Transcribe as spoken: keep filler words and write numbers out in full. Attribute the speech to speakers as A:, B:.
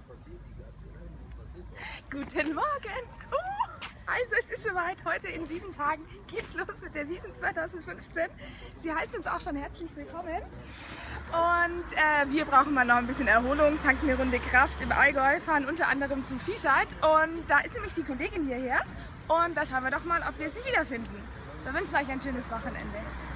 A: Guten Morgen! Uh, also es ist soweit, heute in sieben Tagen geht's los mit der Wiesn zweitausendfünfzehn. Sie heißt uns auch schon herzlich willkommen. Und äh, wir brauchen mal noch ein bisschen Erholung, tanken eine Runde Kraft im Allgäu, fahren unter anderem zum Viehscheid. Und da ist nämlich die Kollegin hierher. Und da schauen wir doch mal, ob wir sie wiederfinden. Wir wünschen euch ein schönes Wochenende.